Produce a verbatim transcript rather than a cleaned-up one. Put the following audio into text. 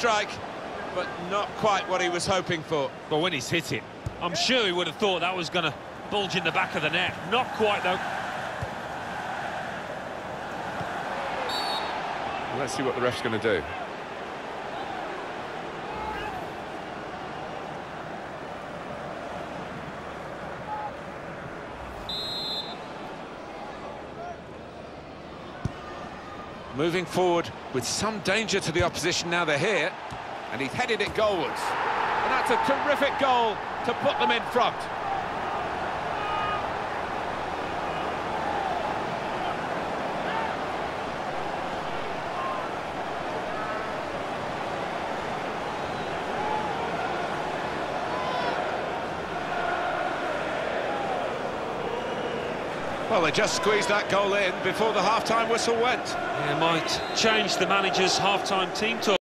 strike, but not quite what he was hoping for. But when he's hit it, I'm sure he would have thought that was going to bulge in the back of the net. Not quite, though. Let's see what the ref's going to do. Moving forward with some danger to the opposition now they're here, and he's headed it goalwards. And that's a terrific goal to put them in front. Well, they just squeezed that goal in before the half-time whistle went. Yeah, might change the manager's half-time team talk.